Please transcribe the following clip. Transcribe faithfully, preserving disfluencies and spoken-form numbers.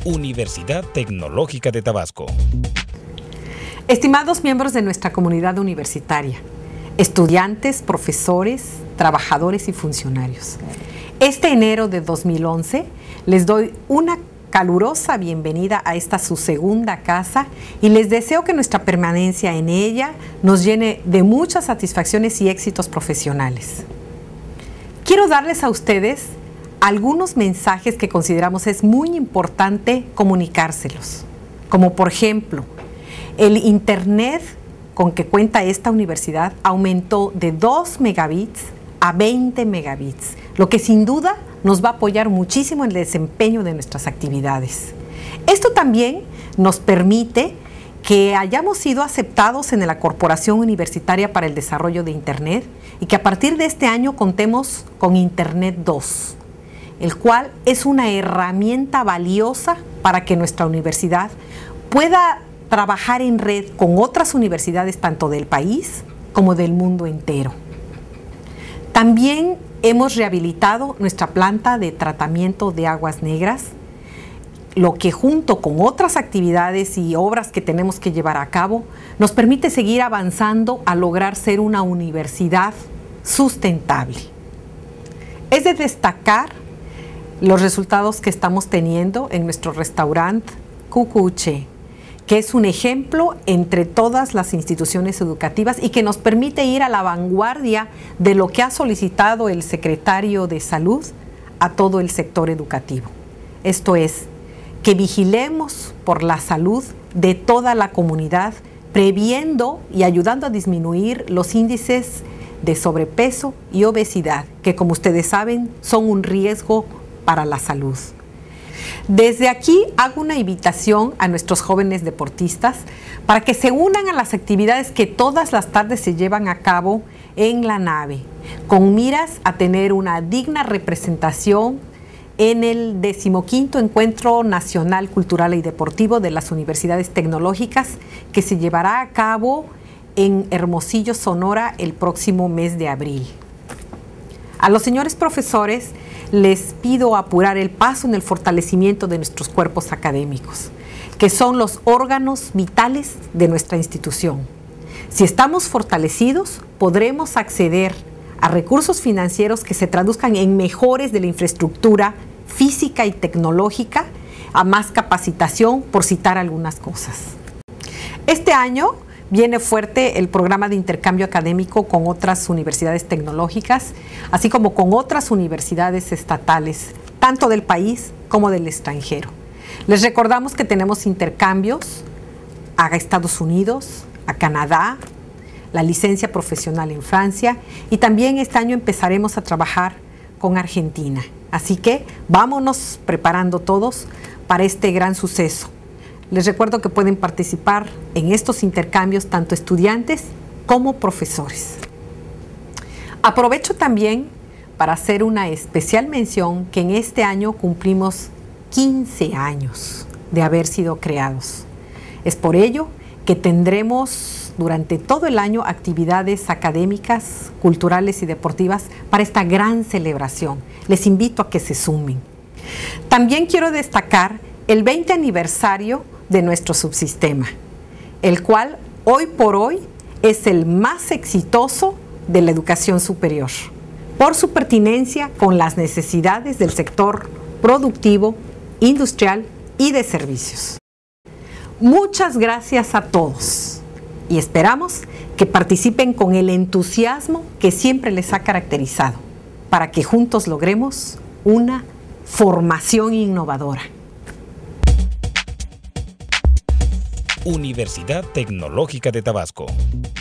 Universidad Tecnológica de Tabasco. Estimados miembros de nuestra comunidad universitaria, estudiantes, profesores, trabajadores y funcionarios, este enero de dos mil once les doy una calurosa bienvenida a esta su segunda casa y les deseo que nuestra permanencia en ella nos llene de muchas satisfacciones y éxitos profesionales. Quiero darles a ustedes algunos mensajes que consideramos es muy importante comunicárselos, como por ejemplo, el internet con que cuenta esta universidad aumentó de dos megabits a veinte megabits, lo que sin duda nos va a apoyar muchísimo en el desempeño de nuestras actividades. Esto también nos permite que hayamos sido aceptados en la Corporación Universitaria para el Desarrollo de Internet y que a partir de este año contemos con Internet dos, el cual es una herramienta valiosa para que nuestra universidad pueda trabajar en red con otras universidades tanto del país como del mundo entero. También hemos rehabilitado nuestra planta de tratamiento de aguas negras, lo que junto con otras actividades y obras que tenemos que llevar a cabo, nos permite seguir avanzando a lograr ser una universidad sustentable. Es de destacar los resultados que estamos teniendo en nuestro restaurante Cucuche, que es un ejemplo entre todas las instituciones educativas y que nos permite ir a la vanguardia de lo que ha solicitado el secretario de Salud a todo el sector educativo. Esto es, que vigilemos por la salud de toda la comunidad, previendo y ayudando a disminuir los índices de sobrepeso y obesidad, que como ustedes saben son un riesgo para la salud. Desde aquí hago una invitación a nuestros jóvenes deportistas para que se unan a las actividades que todas las tardes se llevan a cabo en la nave, con miras a tener una digna representación en el decimoquinto Encuentro Nacional Cultural y Deportivo de las Universidades Tecnológicas, que se llevará a cabo en Hermosillo, Sonora, el próximo mes de abril. A los señores profesores les pido apurar el paso en el fortalecimiento de nuestros cuerpos académicos, que son los órganos vitales de nuestra institución. Si estamos fortalecidos, podremos acceder a recursos financieros que se traduzcan en mejores de la infraestructura física y tecnológica, a más capacitación, por citar algunas cosas. Este año viene fuerte el programa de intercambio académico con otras universidades tecnológicas, así como con otras universidades estatales, tanto del país como del extranjero. Les recordamos que tenemos intercambios a Estados Unidos, a Canadá, la licencia profesional en Francia, y también este año empezaremos a trabajar con Argentina. Así que vámonos preparando todos para este gran suceso. Les recuerdo que pueden participar en estos intercambios tanto estudiantes como profesores. Aprovecho también para hacer una especial mención que en este año cumplimos quince años de haber sido creados. Es por ello que tendremos durante todo el año actividades académicas, culturales y deportivas para esta gran celebración. Les invito a que se sumen. También quiero destacar el veinte aniversario de nuestro subsistema, el cual hoy por hoy es el más exitoso de la educación superior, por su pertinencia con las necesidades del sector productivo, industrial y de servicios. Muchas gracias a todos y esperamos que participen con el entusiasmo que siempre les ha caracterizado, para que juntos logremos una formación innovadora. Universidad Tecnológica de Tabasco.